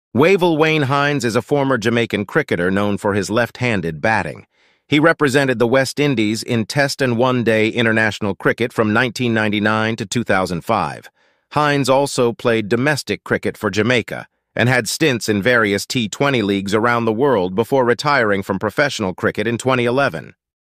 Wavell Hinds is a former Jamaican cricketer known for his left-handed batting. He represented the West Indies in Test and One-Day international cricket from 1999 to 2005. Hinds also played domestic cricket for Jamaica and had stints in various T20 leagues around the world before retiring from professional cricket in 2011.